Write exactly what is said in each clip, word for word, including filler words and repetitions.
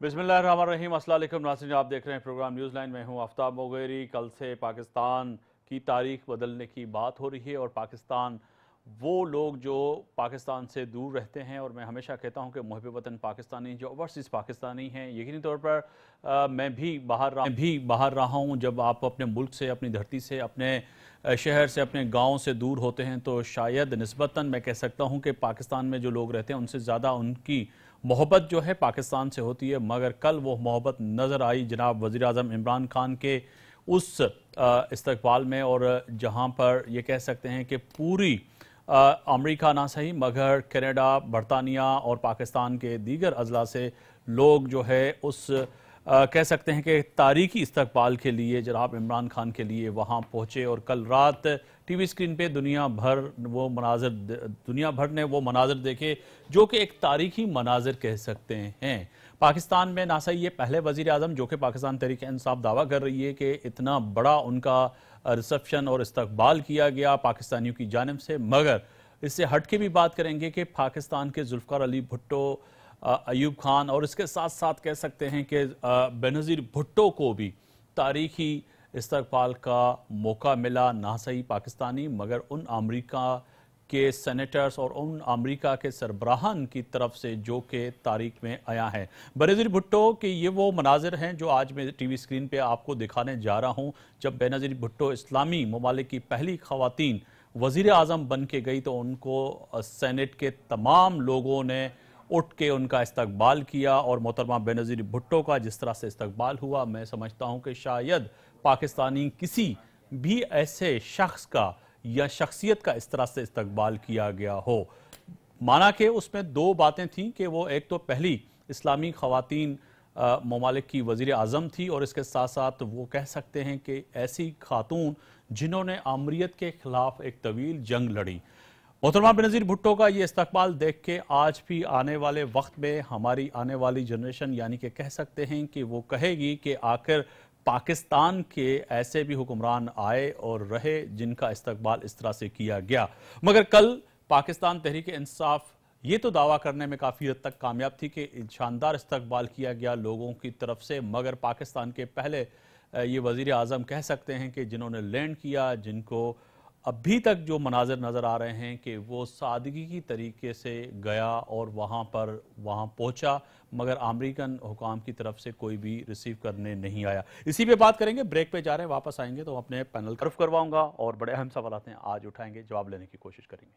बिस्मिल्लाहिर्रहमानिर्रहीम। अस्सलाम वालेकुम नाज़रीन, आप देख रहे हैं प्रोग्राम न्यूज़ लाइन। मैं हूं आफ्ताब मुगेरी। कल से पाकिस्तान की तारीख बदलने की बात हो रही है और पाकिस्तान वो लोग जो पाकिस्तान से दूर रहते हैं, और मैं हमेशा कहता हूं कि मुहिब वतन पाकिस्तानी जो ओवरसीज़ पाकिस्तानी हैं, यकीनी तौर पर आ, मैं भी बाहर रहा मैं भी बाहर रहा हूं। जब आप अपने मुल्क से, अपनी धरती से, अपने शहर से, अपने गांव से दूर होते हैं तो शायद निस्बतन मैं कह सकता हूं कि पाकिस्तान में जो लोग रहते हैं उनसे ज़्यादा उनकी मोहब्बत जो है पाकिस्तान से होती है। मगर कल वो मोहब्बत नज़र आई जनाब वज़ीर आज़म इमरान खान के उस इस्तकबाल में, और जहां पर ये कह सकते हैं कि पूरी अमेरिका ना सही मगर कनाडा, बरतानिया और पाकिस्तान के दीगर अजला से लोग जो है उस आ, कह सकते हैं कि तारीखी इस्तकबाल के लिए जनाब इमरान खान के लिए वहाँ पहुँचे। और कल रात टीवी स्क्रीन पे दुनिया भर वो मनाजर दुनिया भर ने वो मनाजर देखे जो कि एक तारीखी मनाजर कह सकते हैं। पाकिस्तान में ना सही ये पहले वज़ीर आज़म जो कि पाकिस्तान तहरीक-ए-इंसाफ दावा कर रही है कि इतना बड़ा उनका रिसेप्शन और इस्तकबाल किया गया पाकिस्तानियों की जानिब से। मगर इससे हट के भी बात करेंगे कि पाकिस्तान के जुल्फ़िकार अली भुट्टो, अयूब खान और इसके साथ साथ कह सकते हैं कि बेनज़ीर भुट्टो को भी तारीखी इस्तकबाल का मौका मिला। ना सही पाकिस्तानी मगर उन अमेरिका के सेनेटर्स और उन अमेरिका के सरबराहान की तरफ से जो कि तारीख में आया है। बेनज़ीर भुट्टो के ये वो मनाजिर हैं जो आज मैं टीवी स्क्रीन पे आपको दिखाने जा रहा हूँ। जब बेनज़ीर भुट्टो इस्लामी ममालिक की पहली ख़वातीन वज़ीर आज़म बन के गई तो उनको सेनेट के तमाम लोगों ने उठ के उनका इस्तकबाल किया, और मोहतरमा बेनज़ीर भुट्टो का जिस तरह से इस्तकबाल हुआ, मैं समझता हूँ कि शायद पाकिस्तानी किसी भी ऐसे शख्स का या शख्सियत का इस तरह से इस्तकबाल किया गया हो। माना कि उसमें दो बातें थीं कि वो एक तो पहली इस्लामी ख़वातीन ममालिक की वज़ीर आज़म थी, और इसके साथ साथ वो कह सकते हैं कि ऐसी खातून जिन्होंने आमरीत के ख़िलाफ़ एक तवील जंग लड़ी। मोहतरमा बेनज़ीर भुट्टो का ये इस्तकबाल देख के आज भी आने वाले वक्त में हमारी आने वाली जनरेशन यानी कि कह सकते हैं कि वो कहेगी कि आखिर पाकिस्तान के ऐसे भी हुक्मरान आए और रहे जिनका इस्तकबाल इस तरह से किया गया। मगर कल पाकिस्तान तहरीक-ए-इंसाफ ये तो दावा करने में काफ़ी हद तक कामयाब थी कि शानदार इस्तकबाल किया गया लोगों की तरफ से। मगर पाकिस्तान के पहले ये वज़ीर आज़म कह सकते हैं कि जिन्होंने लैंड किया, जिनको अभी तक जो मनाजिर नज़र आ रहे हैं कि वो सादगी की तरीके से गया और वहाँ पर वहाँ पहुँचा, मगर अमेरिकन हुकाम की तरफ से कोई भी रिसीव करने नहीं आया। इसी पे बात करेंगे, ब्रेक पे जा रहे हैं, वापस आएंगे तो अपने पैनल तरफ करवाऊंगा और बड़े अहम सवाल हैं आज उठाएंगे, जवाब लेने की कोशिश करेंगे।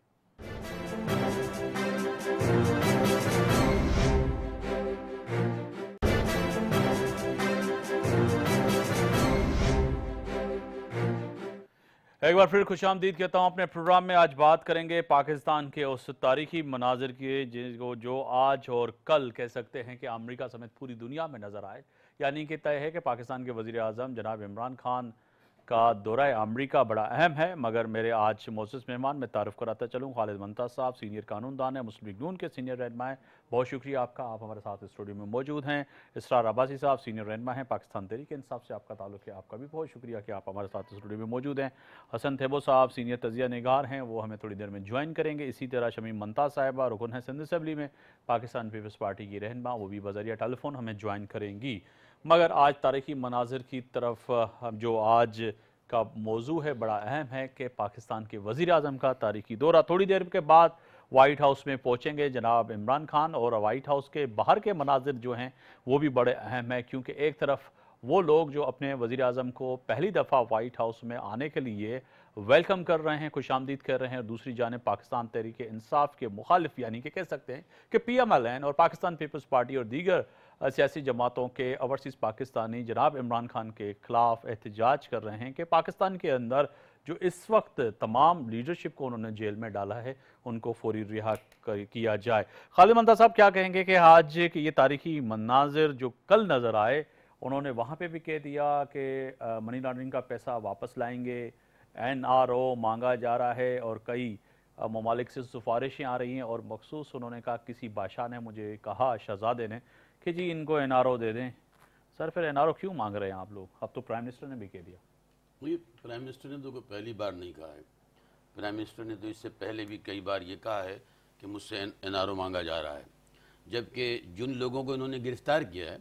एक बार फिर खुशामदीद कहता हूँ अपने प्रोग्राम में। आज बात करेंगे पाकिस्तान के उस तारीखी मनाजिर की जिसको जो आज और कल कह सकते हैं कि अमेरिका समेत पूरी दुनिया में नज़र आए। यानी कि तय है कि पाकिस्तान के वज़ीर आज़म जनाब इमरान खान का दौरा अमेरिका बड़ा अहम है। मगर मेरे आज मोअज़्ज़ज़ मेहमान मैं तारुफ कराता चलूँ, खालिद मुंतज़ साहब सीनियर कानूनदान है, मुस्लिम लीग नून के सीनियर रहनुमा हैं। बहुत शुक्रिया आपका, आप हमारे साथ स्टूडियो में मौजूद हैं। इसरार अब्बासी साहब सीनियर रहनुमा हैं, पाकिस्तान तहरीक-ए-इंसाफ से आपका ताल्लुक़ है, आपका भी बहुत शुक्रिया कि आप हमारे साथ स्टूडियो में मौजूद हैं। हसन थेबो साहब सीनियर तजिया निगार हैं, वो हमें थोड़ी देर में ज्वाइन करेंगे। इसी तरह शमीम मुंतज़ साहिबा रुकन है सिंध असम्बली में, पाकिस्तान पीपल्स पार्टी की रहनुमा, वो भी बज़रिया टेलीफोन हमें ज्वाइन करेंगी। मगर आज तारीखी मनाजिर की तरफ जो आज का मौजू है बड़ा अहम है कि पाकिस्तान के वज़ीर आज़म का तारीखी दौरा। थोड़ी देर के बाद वाइट हाउस में पहुंचेंगे जनाब इमरान खान, और वाइट हाउस के बाहर के मनाजिर जो हैं वो भी बड़े अहम हैं, क्योंकि एक तरफ वो लोग जो अपने वज़ीर आज़म को पहली दफ़ा वाइट हाउस में आने के लिए वेलकम कर रहे हैं, खुशामदीद कर रहे हैं, और दूसरी जानिब पाकिस्तान तहरीक-ए-इंसाफ के मुखालिफ यानी कि कह सकते हैं कि पी एम एल एन और पाकिस्तान पीपल्स पार्टी और दीगर सियासी जमातों के ओवरसीज़ पाकिस्तानी जनाब इमरान खान के खिलाफ एहतजाज कर रहे हैं कि पाकिस्तान के अंदर जो इस वक्त तमाम लीडरशिप को उन्होंने जेल में डाला है उनको फौरी रिहा किया जाए। खालिद मुंतज़ साहब क्या कहेंगे कि आज के ये तारीखी मनाजिर जो कल नज़र आए, उन्होंने वहाँ पे भी कह दिया कि मनी लॉन्ड्रिंग का पैसा वापस लाएंगे, एन आर ओ मांगा जा रहा है, और कई ममालिक से सिफारिशें आ रही हैं, और मखसूस उन्होंने कहा किसी बादशाह ने मुझे कहा, शहजादे ने, कि जी इनको एन आर ओ दे दें। सर फिर एन आर ओ क्यों मांग रहे हैं आप लोग? अब तो प्राइम मिनिस्टर ने भी कह दिया। ये प्राइम मिनिस्टर ने तो कोई पहली बार नहीं कहा है। प्राइम मिनिस्टर ने तो इससे पहले भी कई बार ये कहा है कि मुझसे एन आर ओ मांगा जा रहा है, जबकि जिन लोगों को इन्होंने गिरफ्तार किया है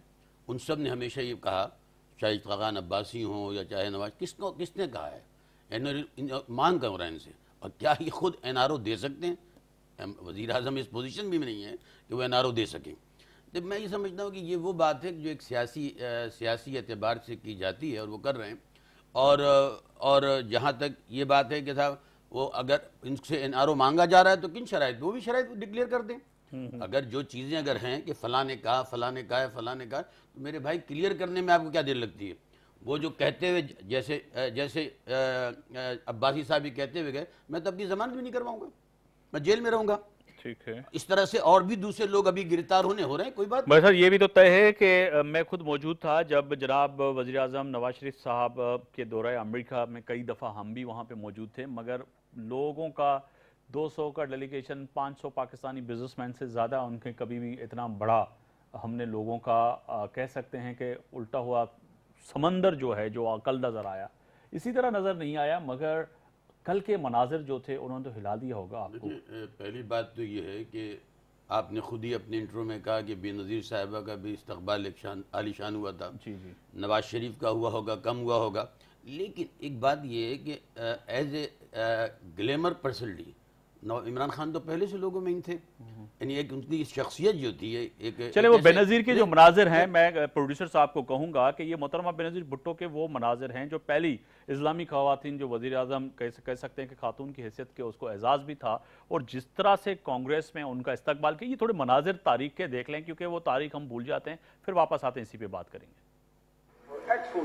ان سب نے ہمیشہ یہ کہا، چاہے خاقان عباسی ہوں یا چاہے نواز، کس کو کس نے کہا ہے مانگ کر رہا ہے ان سے، اور کیا یہ خود این آر او دے سکتے ہیں؟ وزیر اعظم اس پوزیشن بھی نہیں ہے کہ وہ این آر او دے سکیں۔ جب میں یہ سمجھتا ہوں کہ یہ وہ بات ہے جو ایک سیاسی سیاسی اعتبار سے کی جاتی ہے اور وہ کر رہے ہیں، اور اور جہاں تک یہ بات ہے کہ صاحب وہ اگر ان سے این آر او مانگا جا رہا ہے تو کن شرائط، وہ بھی شرائط ڈکلیئر کر دیں۔ اگر جو چیزیں اگر ہیں کہ فلاں نے کہا فلاں نے کہا ہے فلاں نے کہا، تو میرے بھائی کلیئر کرنے میں آپ کو کیا دیر لگتی ہے؟ وہ جو کہتے ہوئے جیسے جیسے عباسی صاحب ہی کہتے ہوئے گئے، میں تو اپنی ضمانت بھی نہیں کرواؤں گا، میں جیل میں رہوں گا۔ ٹھیک ہے، اس طرح سے اور بھی دوسرے لوگ ابھی گرفتار ہونے ہو رہے ہیں، کوئی بات بھائی صاحب یہ بھی تو طے ہے کہ میں خود موجود تھا جب جناب وزیر اعظم نواز شریف صاحب کے دورہ امریکہ میں، کئی دفعہ ہم بھی وہاں پہ موجود تھے، مگر لوگوں کا دو سو کا ڈیلیگیشن، پانچ سو پاکستانی بزنس مین سے زیادہ ان کے کبھی بھی اتنا بڑا ہم نے لوگوں کا کہہ سکتے ہیں کہ الٹا ہوا سمندر جو ہے جو کل نظر آیا، اسی طرح نظر نہیں آیا، مگر کل کے مناظر جو تھے انہوں نے تو ہلا دیا ہوگا آپ کو۔ پہلی بات تو یہ ہے کہ آپ نے خود ہی اپنے انٹرو میں کہا کہ بے نظیر صاحبہ کا بھی استقبال ایک شان عالی شان ہوا تھا، جی جی، نواز شریف کا ہوا ہوگا، کم ہوا ہوگا، لیکن ایک بات یہ ہے کہ as a glamour personality Imran Khan تو پہلے سے لوگوں میں ہی تھے، یعنی ایک ان کی شخصیت جو تھی ایک۔ چلے وہ بے نظیر کے جو مناظر ہیں، میں پروڈیوسر صاحب کو کہوں گا کہ یہ محترمہ بے نظیر بھٹو کے وہ مناظر ہیں جو پہلی اسلامی خواتین جو وزیر اعظم کہہ سکتے ہیں کہ خاتون کی حیثیت کے اس کو اعزاز بھی تھا، اور جس طرح سے کانگریس میں ان کا استقبال کیا، یہ تھوڑے مناظر تاریخ کے دیکھ لیں کیونکہ وہ تاریخ ہم بھول جاتے ہیں، پھر واپس آتے ہیں اسی پہ بات کریں گے۔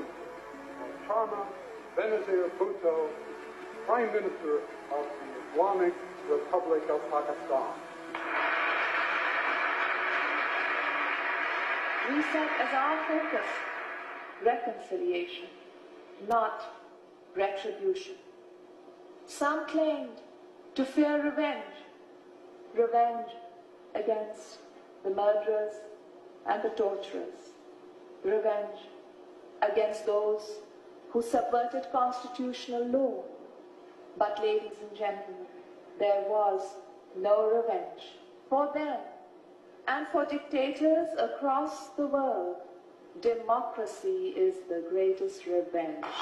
Prime Minister of the Islamic Republic of Pakistan. We set as our focus reconciliation, not retribution. Some claimed to fear revenge, revenge against the murderers and the torturers, revenge against those who subverted constitutional law. But ladies and gentlemen, there was no revenge for them and for dictators across the world. Democracy is the greatest revenge.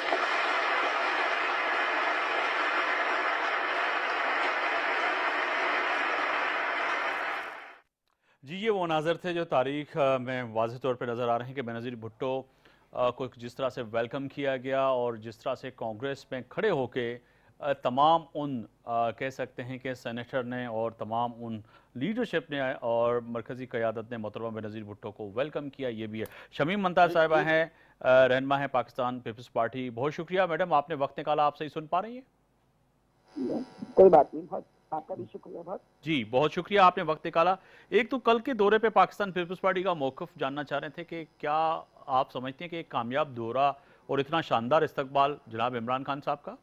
جی یہ وہ مناظر تھے جو تاریخ میں واضح طور پہ نظر آ رہے ہیں کہ بے نظیر بھٹو کو جس طرح سے ویلکم کیا گیا اور جس طرح سے کانگریس میں کھڑے ہو کے تمام ان کہہ سکتے ہیں کہ سینیٹر نے اور تمام ان لیڈرشپ نے اور مرکزی قیادت نے محترمہ بے نظیر بھٹو کو ویلکم کیا، یہ بھی ہے۔ شمیم منتاز صاحبہ ہیں، رہنما ہیں پاکستان پیپلز پارٹی، بہت شکریہ میڈم، آپ نے وقت نکالا، آپ صحیح سن پا رہی ہیں؟ کوئی بات نہیں، بہت آپ کا بھی شکریہ۔ بہت جی بہت شکریہ، آپ نے وقت نکالا۔ ایک تو کل کے دورے پہ پاکستان پیپلز پارٹی کا موقف جاننا چاہ رہے تھے کہ کیا آپ سمجھتے ہیں کہ ایک کامیاب دورہ اور اتنا شاندار استقبال جناب عمران خان صاحب کا؟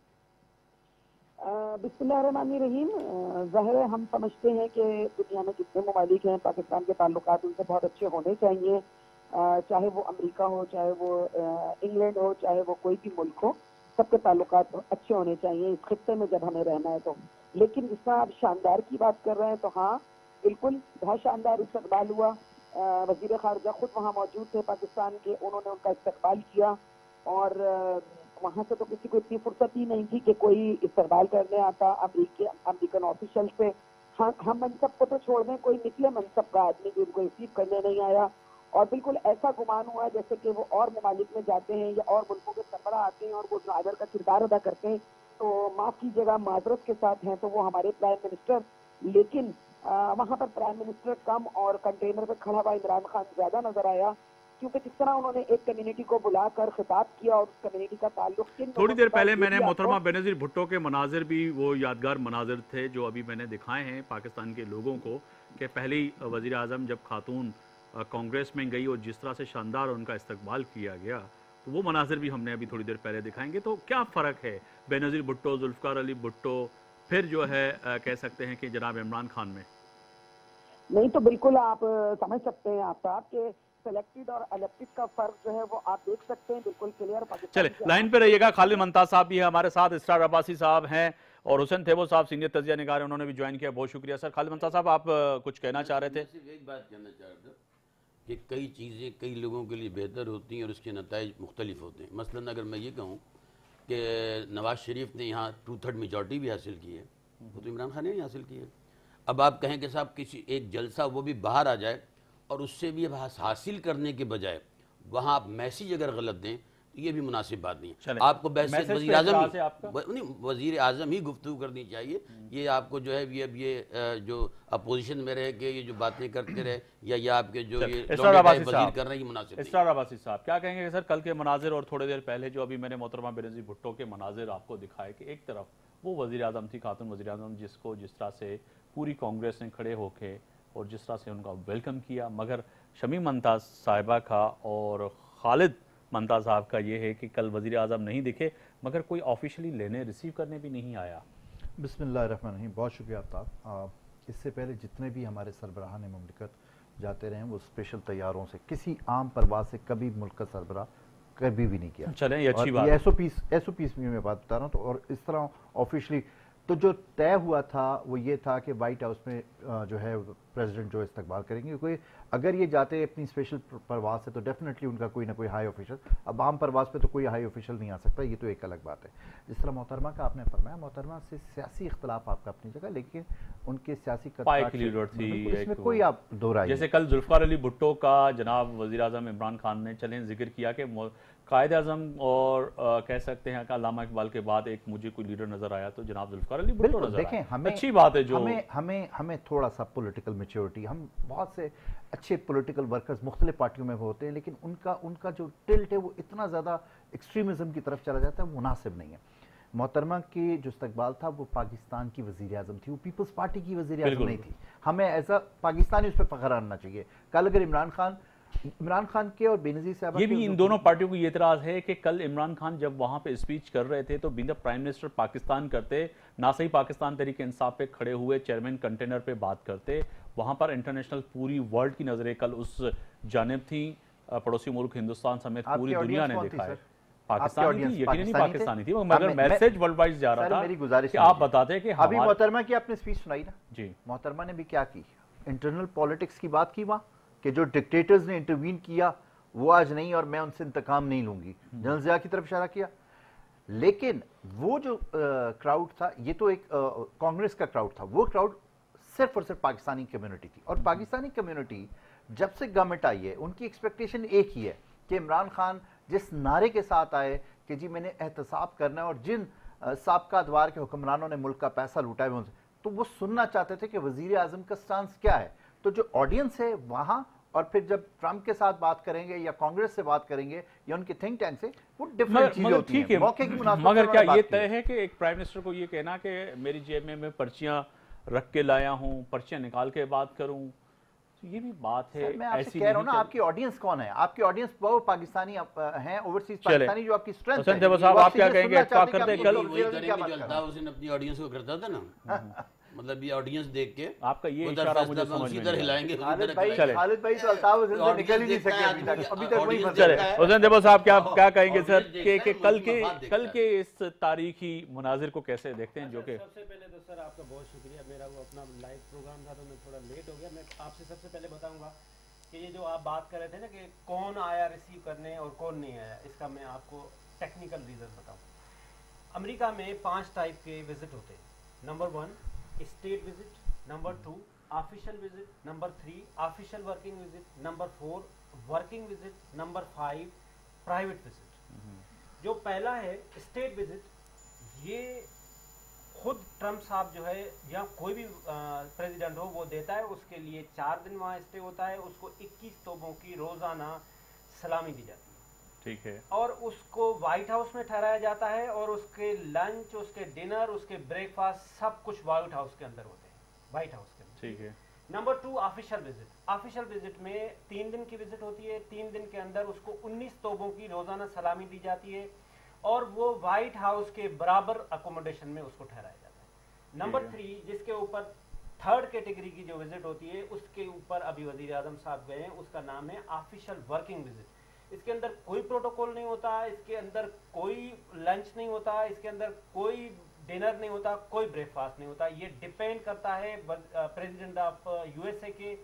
بسم اللہ الرحمن الرحیم، ظاہر ہے ہم سمجھتے ہیں کہ دنیا میں جتنے ممالک ہیں پاکستان کے تعلقات ان سے بہت اچھے ہونے چاہیے، چاہے وہ امریکہ ہو، چاہے وہ انگلینڈ ہو، چاہے وہ کوئی بھی ملک ہو، سب کے تعلقات اچھے ہونے چاہیے اس خطے میں جب ہمیں رہنا ہے تو۔ لیکن اس طرح آپ شاندار کی بات کر رہے ہیں تو ہاں بالکل بہت شاندار استقبال ہوا، وزیر خارجہ خود وہاں موجود تھے پاکستان کے، انہوں نے ان کا استقبال کیا، اور وہاں سے تو کسی کو اتنی فرصت ہی نہیں تھی کہ کوئی استقبال کرنے آتا امریکی امریکن آفیشل سے۔ ہم منصب کو تو چھوڑ دیں، کوئی نچلے منصب کا آدمی بھی ان کو ریسیو کرنے نہیں آیا، اور بالکل ایسا گمان ہوا جیسے کہ وہ اور ممالک میں جاتے ہیں یا اور ملکوں کے سربراہ آتے ہیں اور وہ ڈرائیور کا کردار ادا کرتے ہیں تو معاف کیجیے گا معذرت کے ساتھ ہیں تو وہ ہمارے پرائم منسٹر، لیکن وہاں پر پرائم منسٹر کم اور کنٹینر پہ کھڑا ہوا عمران خان زیادہ نظر آیا، کیونکہ جس طرح انہوں نے ایک کمیونٹی کو بلا کر خطاب کیا اور اس کمیونٹی کا تعلق کن تھوڑی دیر پہلے میں نے محترمہ بے نظیر بھٹو کے مناظر بھی وہ یادگار مناظر تھے جو ابھی میں نے دکھائے ہیں پاکستان کے لوگوں کو کہ پہلی وزیر اعظم جب خاتون کانگریس میں گئی اور جس طرح سے شاندار ان کا استقبال کیا گیا، تو وہ مناظر بھی ہم نے ابھی تھوڑی دیر پہلے دکھائیں گے۔ تو کیا فرق ہے بے نظیر بھٹو، ذوالفقار علی بھٹو، پھر جو ہے کہہ سکتے ہیں کہ جناب عمران خان میں؟ نہیں تو بالکل آپ سمجھ سکتے ہیں آفتاب کے سلیکٹڈ اور الیکٹڈ کا فرق جو ہے وہ آپ دیکھ سکتے ہیں بالکل کلیئر۔ چلے لائن پہ رہیے گا، خالد منتاز صاحب بھی ہے ہمارے ساتھ، اسرار عباسی صاحب ہیں اور حسین تھیبو صاحب سینئر تجزیہ نگار ہیں، انہوں نے بھی جوائن کیا، بہت شکریہ سر۔ خالد منتاز صاحب آپ کچھ کہنا چاہ رہے تھے؟ صرف ایک بات کہنا چاہ رہا تھا کہ کئی چیزیں کئی لوگوں کے لیے بہتر ہوتی ہیں اور اس کے نتائج مختلف ہوتے ہیں. مثلاً اگر میں یہ کہوں کہ نواز شریف نے یہاں ٹو تھرڈ میجورٹی بھی حاصل کی ہے, وہ تو عمران خان نے نہیں حاصل کی ہے. اب آپ کہیں کہ صاحب کسی ایک جلسہ وہ بھی باہر آ جائے اور اس سے بھی اب حاصل کرنے کے بجائے وہاں آپ میسیج اگر غلط دیں تو یہ بھی مناسب بات نہیں ہے. آپ کو بحثیت وزیر اعظم نہیں وزیر اعظم ہی گفتگو کرنی چاہیے. یہ آپ کو جو ہے یہ اب یہ جو اپوزیشن میں رہے کہ یہ جو باتیں کرتے رہے یا یہ آپ کے جو یہ وزیر کر رہے ہیں یہ مناسب نہیں. اسرار عباسی صاحب کیا کہیں گے سر کل کے مناظر اور تھوڑے دیر پہلے جو ابھی میں نے محترمہ بینظیر بھٹو کے مناظر آپ کو دکھائے کہ ایک طرف وہ وزیر اعظم تھی خاتون وزیر اعظم جس کو جس طرح سے پوری کانگریس نے کھڑے ہو کے اور جس طرح سے ان کا ویلکم کیا, مگر شمیم ممتاز صاحبہ کا اور خالد ممتاز صاحب کا یہ ہے کہ کل وزیر اعظم نہیں دکھے مگر کوئی آفیشلی لینے ریسیو کرنے بھی نہیں آیا. بسم اللہ الرحمن الرحیم. بہت شکریہ آفتاب. اس سے پہلے جتنے بھی ہمارے سربراہان مملکت جاتے رہے ہیں وہ اسپیشل طیاروں سے کسی عام پرواز سے کبھی ملک کا سربراہ کبھی بھی نہیں کیا. چلیں یہ اچھی بات. ایس او پیس ایس او پیس میں بات بتا رہا ہوں. تو اور اس طرح آفیشلی تو جو طے ہوا تھا وہ یہ تھا کہ وائٹ ہاؤس میں جو ہے پریزیڈنٹ جو استقبال کریں گے, کیونکہ اگر یہ جاتے اپنی اسپیشل پرواز سے تو ڈیفینیٹلی ان کا کوئی نہ کوئی ہائی آفیشل, اب عام پرواز پہ تو کوئی ہائی آفیشل نہیں آ سکتا, یہ تو ایک الگ بات ہے. جس طرح محترمہ کا آپ نے فرمایا, محترمہ سے سیاسی اختلاف آپ کا اپنی جگہ, لیکن ان کے سیاسی لیڈر تھی اس میں کوئی آپ دو رائے. جیسے کل ذوالفقار علی بھٹو کا جناب وزیر اعظم عمران خان نے چلیں ذکر کیا کہ قائد اعظم اور کہہ سکتے ہیں کہ علامہ اقبال کے بعد ایک مجھے کوئی لیڈر نظر آیا تو جناب ذوالفقار علی بھٹو نظر آیا. دیکھیں ہمیں اچھی بات ہے جو ہمیں ہمیں ہمیں تھوڑا سا پولیٹیکل میچورٹی, ہم بہت سے اچھے پولیٹیکل ورکرز مختلف پارٹیوں میں ہوتے ہیں لیکن ان کا ان کا جو ٹلٹ ہے وہ اتنا زیادہ ایکسٹریمزم کی طرف چلا جاتا ہے, وہ مناسب نہیں ہے. محترمہ کی جو استقبال تھا وہ پاکستان کی وزیر اعظم تھی, وہ پیپلز پارٹی کی وزیر اعظم نہیں تھی. ہمیں ایز اے پاکستانی اس پہ فخر آنا چاہیے. کل اگر عمران خان عمران خان کے اور بینظیر صاحبہ یہ بھی ان دونوں پارٹیوں کو یہ اعتراض ہے کہ کل عمران خان جب وہاں پہ اسپیچ کر رہے تھے تو being the prime minister Pakistan کرتے, نہ صحیح پاکستان تحریک انصاف پہ کھڑے ہوئے چیئرمین کنٹینر پہ بات کرتے. وہاں پر انٹرنیشنل پوری ورلڈ کی نظریں کل اس جانب تھیں, پڑوسی ملک ہندوستان سمیت پوری دنیا نے دیکھا ہے. پاکستانی تھی, یقینی نہیں پاکستانی تھی, مگر میسج ورلڈ وائز جا رہا تھا. میری گزارش کہ آپ بتاتے کہ ابھی محترمہ کی آپ نے اسپیچ سنائی نا, جی محترمہ نے بھی کیا کی, انٹرنل پالیٹکس کی بات کی وہاں کہ جو ڈکٹیٹرز نے انٹروین کیا وہ آج نہیں اور میں ان سے انتقام نہیں لوں گی, جنرل ضیاء کی طرف اشارہ کیا. لیکن وہ جو کراؤڈ تھا یہ تو ایک کانگریس کا کراؤڈ تھا, وہ کراؤڈ صرف اور صرف پاکستانی کمیونٹی تھی. اور پاکستانی کمیونٹی جب سے گورنمنٹ آئی ہے ان کی ایکسپیکٹیشن ایک ہی ہے کہ عمران خان جس نعرے کے ساتھ آئے کہ جی میں نے احتساب کرنا ہے اور جن سابقہ ادوار کے حکمرانوں نے ملک کا پیسہ لوٹا ہے تو وہ سننا چاہتے تھے کہ وزیر اعظم کا سٹانس کیا ہے. تو جو آڈینس ہے وہاں, اور پھر جب ٹرمپ کے ساتھ بات کریں گے یا کانگریس سے بات کریں گے یا ان کے تھنک ٹینک سے, وہ ڈیفرنٹ چیزیں ہوتی ہیں, موقع کی مناسبت. مگر کیا یہ طے ہے کہ ایک پرائم منسٹر کو یہ کہنا کہ میری جیب میں میں پرچیاں رکھ کے لایا ہوں, پرچیاں نکال کے بات کروں, یہ بھی بات ہے. میں آپ سے کہہ رہا ہوں نا, آپ کی آڈینس کون ہے, آپ کی آڈینس وہ پاکستانی ہیں, اوورسیز پاکستانی جو آپ کی سٹرینتھ ہے. حسین دیو صاحب آپ کیا کہیں گے, کیا کرتے کل وہی کریں گے جو الطاف حسین اپنی آڈینس کو کرتا تھا نا, مطلب یہ آڈینس دیکھ کے آپ کا یہ اشارہ مجھے سمجھ میں ہلائیں گے. خالد بھائی تو الطاف حسین سے نکل ہی نہیں سکے ابھی تک, ابھی تک وہی مسئلہ ہے. حسین دیو صاحب کیا کیا کہیں گے سر کہ کل کے کل کے اس تاریخی مناظر کو کیسے دیکھتے ہیں, جو کہ سب سے پہلے تو سر آپ کا بہت شکریہ, میرا وہ اپنا لائیو پروگرام تھا تو میں تھوڑا لیٹ ہو گیا. میں آپ سے سب سے پہلے بتاؤں گا کہ یہ جو آپ بات کر رہے تھے نا کہ کون آیا ریسیو کرنے اور کون نہیں آیا, اس کا میں آپ کو ٹیکنیکل ریزن بتاؤں. امریکہ میں پانچ ٹائپ کے وزٹ ہوتے ہیں. Number one state visit, number two official visit, number three official working visit, number four working visit, number five private visit. جو پہلا ہے اسٹیٹ وزٹ, یہ خود ٹرمپ صاحب جو ہے یا کوئی بھی پریزیڈنٹ ہو وہ دیتا ہے, اس کے لیے چار دن وہاں اسٹے ہوتا ہے, اس کو اکیس توپوں کی روزانہ سلامی دی جاتی ہے, ٹھیک ہے, اور اس کو وائٹ ہاؤس میں ٹھہرایا جاتا ہے, اور اس کے لنچ, اس کے ڈنر, اس کے بریک فاسٹ سب کچھ وائٹ ہاؤس کے اندر ہوتے ہیں, وائٹ ہاؤس کے اندر. ٹھیک ہے. Number two official visit. Official visit میں تین دن کی وزٹ ہوتی ہے, تین دن کے اندر اس کو انیس توپوں کی روزانہ سلامی دی جاتی ہے, اور وہ وائٹ ہاؤس کے برابر اکوموڈیشن میں اس کو ٹھہرایا جاتا ہے. نمبر تھری جس کے اوپر تھرڈ کیٹیگری کی جو وزٹ ہوتی ہے, اس کے اوپر ابھی وزیر اعظم صاحب گئے ہیں, اس کا نام ہے آفیشیل ورکنگ وزٹ. اس کے اندر کوئی پروٹوکول نہیں ہوتا, اس کے اندر کوئی لنچ نہیں ہوتا, اس کے اندر کوئی ڈنر نہیں ہوتا, کوئی بریک فاسٹ نہیں ہوتا. یہ ڈیپینڈ کرتا ہے president of U S A کے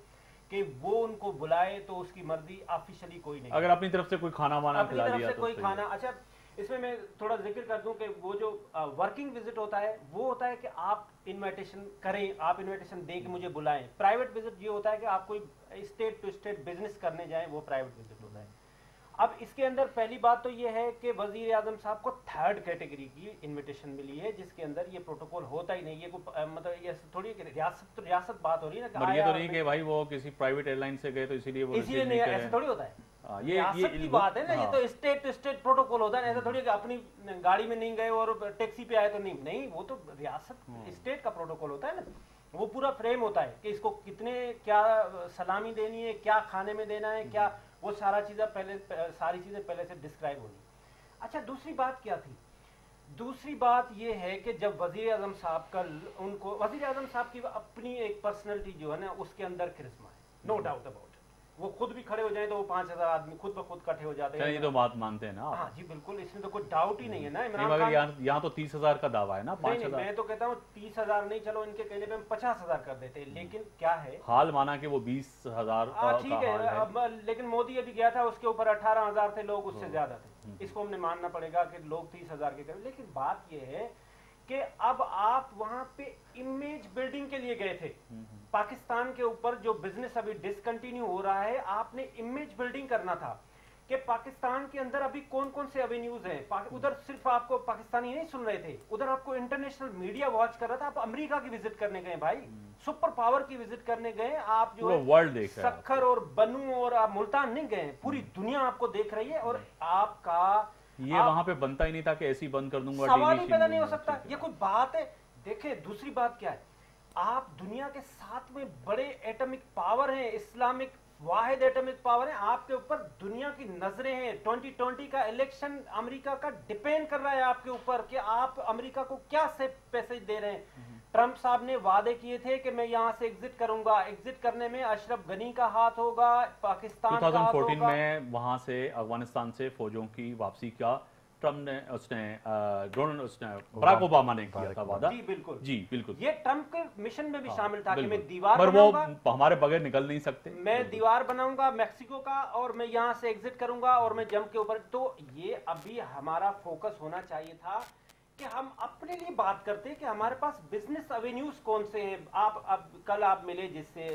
کہ وہ ان کو بلائے تو اس کی مرضی آفیشلی کوئی نہیں. اگر اپنی طرف سے کوئی کھانا وانا اپنی کھلا طرف دیا سے تو کوئی کھانا. اچھا اس میں میں تھوڑا ذکر کر دوں کہ وہ جو ورکنگ وزٹ ہوتا ہے وہ ہوتا ہے کہ آپ انویٹیشن کریں, آپ انویٹیشن دیں کہ مجھے بلائیں. پرائیویٹ وزٹ یہ ہوتا ہے کہ آپ کوئی اسٹیٹ ٹو اسٹیٹ بزنس کرنے جائیں, وہ پرائیویٹ وزٹ ہوتا ہے. اب اس کے اندر پہلی بات تو یہ ہے کہ وزیر اعظم صاحب کو تھرڈ کیٹیگری کی انویٹیشن ملی ہے, جس کے اندر یہ پروٹوکول ہوتا ہی نہیں. یہ کوئی مطلب یہ تھوڑی ریاست تو ریاست بات ہو رہی ہے نا, یہ تو نہیں کہ بھائی وہ کسی پرائیویٹ ایئر لائن سے گئے تو اسی لیے وہ اسی لیے ایسا تھوڑی ہوتا ہے. یہ ریاست کی بات ہے نا, یہ تو اسٹیٹ ٹو اسٹیٹ پروٹوکول ہوتا ہے. ایسا تھوڑی کہ اپنی گاڑی میں نہیں گئے اور ٹیکسی پہ آئے تو نہیں, نہیں وہ تو ریاست اسٹیٹ کا پروٹوکول ہوتا ہے نا. وہ پورا فریم ہوتا ہے کہ اس کو کتنے کیا سلامی دینی ہے, کیا کھانے میں دینا ہے, کیا وہ سارا چیزیں پہلے ساری چیزیں پہلے سے ڈسکرائب ہونی. اچھا دوسری بات کیا تھی؟ دوسری بات یہ ہے کہ جب وزیر اعظم صاحب کا ان کو, وزیر اعظم صاحب کی اپنی ایک پرسنالٹی جو ہے نا اس کے اندر کرسما ہے, نو ڈاؤٹ اباؤٹ. وہ خود بھی کھڑے ہو جائیں تو وہ پانچ ہزار آدمی خود بخود کٹھے ہو جاتے ہیں. یہ تو بات مانتے ہیں نا. ہاں جی بالکل, اس میں تو کوئی ڈاؤٹ ہی نہیں ہے نا. عمران خان یہاں تو تیس ہزار کا دعویٰ ہے نا. نہیں نہیں میں تو کہتا ہوں تیس ہزار نہیں, چلو ان کے کہنے پہ ہم پچاس ہزار کر دیتے, لیکن کیا ہے حال مانا کہ وہ بیس ہزار ٹھیک ہے, لیکن مودی ابھی گیا تھا اس کے اوپر اٹھارہ ہزار تھے لوگ, اس سے زیادہ تھے. اس کو ہم نے ماننا پڑے گا کہ لوگ تیس ہزار کے کریں. لیکن بات یہ ہے کہ اب آپ وہاں پہ امیج بلڈنگ کے لیے گئے تھے. پاکستان کے اوپر جو بزنس ابھی ڈسکنٹینیو ہو رہا ہے, آپ نے امیج بلڈنگ کرنا تھا کہ پاکستان کے اندر ابھی کون کون سے ایونیوز ہیں. ادھر صرف آپ کو پاکستانی نہیں سن رہے تھے, ادھر آپ کو انٹرنیشنل میڈیا واچ کر رہا تھا. آپ امریکہ کی وزٹ کرنے گئے بھائی, سپر پاور کی وزٹ کرنے گئے آپ, جو ورلڈ سکھر اور بنو اور آپ ملتان نہیں گئے, پوری دنیا آپ کو دیکھ رہی ہے. اور آپ کا یہ وہاں پہ بنتا ہی نہیں تھا کہ ایسی بند کر دوں گا, سوال ہی پیدا نہیں ہو سکتا. یہ کوئی بات ہے؟ دیکھیں دوسری بات کیا ہے, آپ دنیا کے ساتویں بڑے ایٹمک پاور ہیں, اسلامک واحد ایٹمک پاور ہیں, آپ کے اوپر دنیا کی نظریں ہیں. ٹوئنٹی ٹوئنٹی کا الیکشن امریکہ کا ڈیپینڈ کر رہا ہے آپ کے اوپر کہ آپ امریکہ کو کیا سے پیسج دے رہے ہیں. ٹرمپ صاحب نے وعدے کیے تھے کہ میں یہاں سے ایگزٹ کروں گا, ایگزٹ کرنے میں اشرف غنی کا ہاتھ ہوگا, پاکستان کا ہاتھ ہوگا. دو ہزار چودہ میں وہاں سے افغانستان سے فوجوں کی واپسی کا ٹرمپ نے اس نے ڈونلڈ اس نے براک اوباما نے کیا تھا وعدہ. جی بالکل, جی بالکل, یہ ٹرمپ کے مشن میں بھی شامل تھا کہ میں دیوار پر بناؤں وہ گا, ہمارے بغیر نکل نہیں سکتے, میں دیوار بناؤں گا میکسیکو کا اور میں یہاں سے ایگزٹ کروں گا اور میں جم کے اوپر. تو یہ ابھی ہمارا فوکس ہونا چاہیے تھا کہ ہم اپنے لیے بات کرتے کہ ہمارے پاس بزنس ایونیوز کون سے ہیں. آپ اب کل آپ ملے جس سے